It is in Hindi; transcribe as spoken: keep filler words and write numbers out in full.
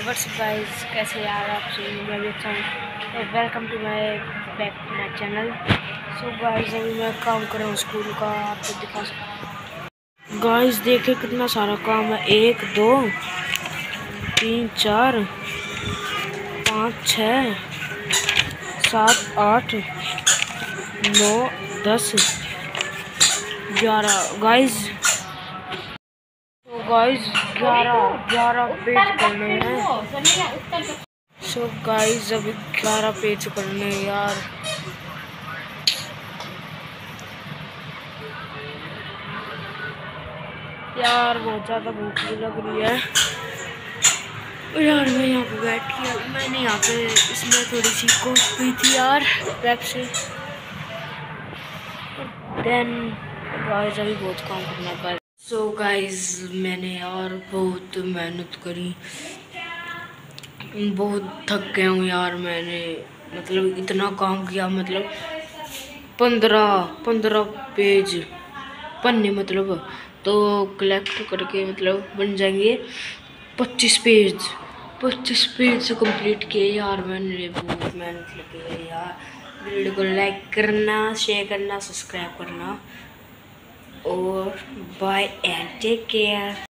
व्हाट्सअप गाइस, कैसे यार आप सही? मैं भी अच्छा हूँ। Welcome to my back to my channel. So guys, अभी मैं काम कर रहा हूँ स्कूल का, आपको दिखा सकता। गाइस देखिए कितना सारा काम है। एक दो तीन चार पाँच छः सात आठ नौ दस ग्यारह गाइस। तो गाइस ग्यारह ग्यारह पेज करने हैं। सो गाइस अभी ग्यारह पेज करने हैं यार। यार बहुत ज़्यादा भूख भी लग रही है यार। मैं यहाँ पे बैठ के मैंने यहाँ पे इसमें थोड़ी सी कोक पी थी यार बैग से। देन गाइस अभी बहुत काम करना है। सो गाइस मैंने यार बहुत मेहनत करी, बहुत थक गया हूँ यार। मैंने मतलब इतना काम किया, मतलब पंद्रह पंद्रह पेज पन्ने मतलब, तो कलेक्ट करके मतलब बन जाएंगे पच्चीस पेज। पच्चीस पेज कंप्लीट किए यार मैंने। बहुत मेहनत लगी है यार। वीडियो को लाइक करना, शेयर करना, सब्सक्राइब करना और बाय एंड टेक केयर।